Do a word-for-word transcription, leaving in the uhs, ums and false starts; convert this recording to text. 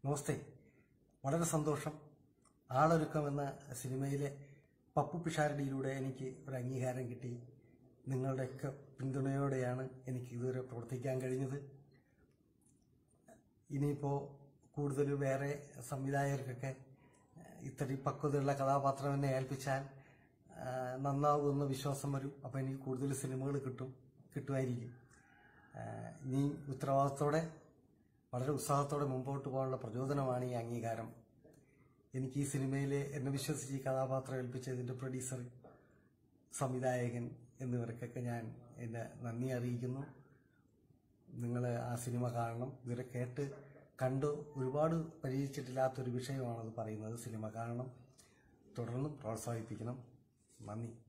നമസ്തേ. വളരെ സന്തോഷം. ആളൊരുക്കം എന്ന സിനിമയിലെ പപ്പു പിഷാരടിയിലൂടെ എനിക്ക് ഒരു അംഗീകാരം കിട്ടി. നിങ്ങളുടെയൊക്കെ പിന്തുണയോടെയാണ് എനിക്ക് ഇതുവരെ പ്രവർത്തിക്കാൻ കഴിഞ്ഞത്. ഇനിയിപ്പോൾ കൂടുതൽ വേറെ സംവിധായകർക്കൊക്കെ ഇത്രയും പക്വതയുള്ള കഥാപാത്രം എന്നെ ഏൽപ്പിച്ചാൽ നന്നാവുമെന്ന വിശ്വാസം വരും. അപ്പോൾ എനിക്ക് കൂടുതൽ സിനിമകൾ കിട്ടും കിട്ടുമായിരിക്കും. ഇനി ഉത്തരവാദിത്തോടെ വളരെ ഉത്സാഹത്തോടെ മുമ്പോട്ട് പോകാനുള്ള പ്രചോദനമാണ് ഈ അംഗീകാരം. എനിക്ക് ഈ സിനിമയിൽ എന്നെ വിശ്വസിച്ച് ഈ കഥാപാത്രം ഏൽപ്പിച്ചതിൻ്റെ പ്രൊഡ്യൂസർ, സംവിധായകൻ എന്നിവർക്കൊക്കെ ഞാൻ എൻ്റെ നന്ദി അറിയിക്കുന്നു. നിങ്ങൾ ആ സിനിമ കാണണം. ഇവരെ കേട്ട് കണ്ട് ഒരുപാട് പരിചയിച്ചിട്ടില്ലാത്തൊരു വിഷയമാണത് പറയുന്നത്. സിനിമ കാണണം, തുടർന്നും പ്രോത്സാഹിപ്പിക്കണം. നന്ദി.